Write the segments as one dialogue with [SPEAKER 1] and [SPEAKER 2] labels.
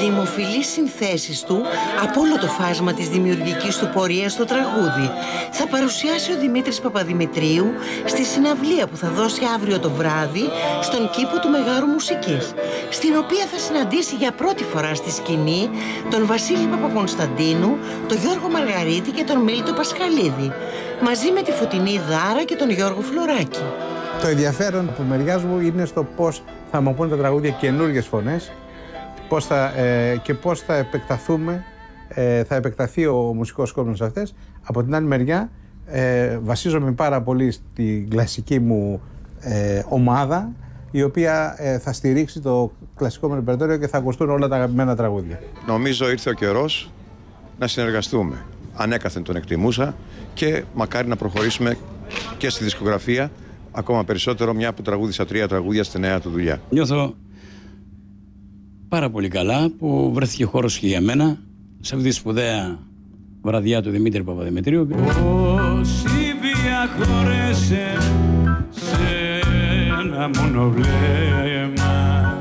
[SPEAKER 1] δημοφιλείς συνθέσεις του από όλο το φάσμα της δημιουργικής του πορείας στο τραγούδι θα παρουσιάσει ο Δημήτρης Παπαδημητρίου στη συναυλία που θα δώσει αύριο το βράδυ στον κήπο του Μεγάρου Μουσικής, στην οποία θα συναντήσει για πρώτη φορά στη σκηνή τον Βασίλη Παπακωνσταντίνου, τον Γιώργο Μαργαρίτη και τον Μίλτο Πασχαλίδη, μαζί με τη Φωτεινή Δάρα και τον Γιώργο Φλωράκη.
[SPEAKER 2] Το ενδιαφέρον του μεριάς μου είναι στο πώς θα μου πούνε τα τραγούδια καινούργιες φωνές και πώς θα επεκταθούμε, θα επεκταθεί ο μουσικός κόσμος αυτές. Από την άλλη μεριά βασίζομαι πάρα πολύ στην κλασική μου ομάδα, η οποία θα στηρίξει το κλασικό μου ρεπερτόριο και θα ακουστούν όλα τα αγαπημένα τραγούδια.
[SPEAKER 3] Νομίζω ήρθε ο καιρός να συνεργαστούμε. Ανέκαθεν τον εκτιμούσα και μακάρι να προχωρήσουμε και στη δισκογραφία ακόμα περισσότερο, μια που τραγούδισα 3 τραγούδια στη νέα του δουλειά.
[SPEAKER 4] Νιώθω πάρα πολύ καλά που βρέθηκε χώρος και για μένα σε αυτή τη σπουδαία βραδιά του Δημήτρη Παπαδημητρίου.
[SPEAKER 5] Όσοι διαχωρέσε σε ένα μόνο βλέμμα,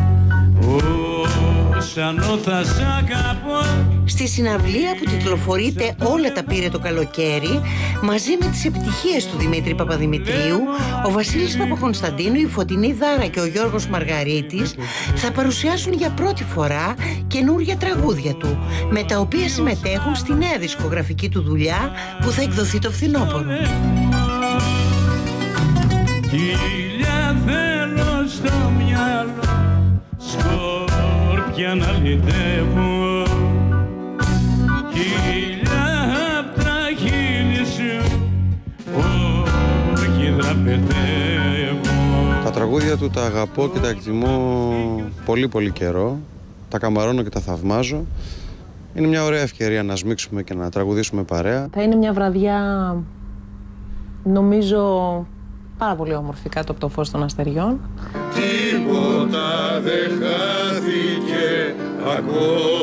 [SPEAKER 5] όσο θα σ' αγαπώ.
[SPEAKER 1] Στη συναυλία που τιτλοφορείται «Όλα τα πήρε το καλοκαίρι», μαζί με τις επιτυχίες του Δημήτρη Παπαδημητρίου, ο Βασίλης Παπακωνσταντίνου, η Φωτεινή Δάρα και ο Γιώργος Μαργαρίτης θα παρουσιάσουν για πρώτη φορά καινούργια τραγούδια του, με τα οποία συμμετέχουν στη νέα δισκογραφική του δουλειά που θα εκδοθεί το φθινόπωρο.
[SPEAKER 5] Χίλια θέλω στο μυαλό, σκόρπια να λυτεύω.
[SPEAKER 3] Τα τραγούδια του τα αγαπώ και τα εκτιμώ πολύ πολύ καιρό. Τα καμαρώνω και τα θαυμάζω. Είναι μια ωραία ευκαιρία να σμίξουμε και να τραγουδήσουμε παρέα.
[SPEAKER 6] Θα είναι μια βραδιά, νομίζω, πάρα πολύ όμορφη κάτω από το φως των αστεριών.
[SPEAKER 5] Τίποτα δεν χάθηκε ακόμα.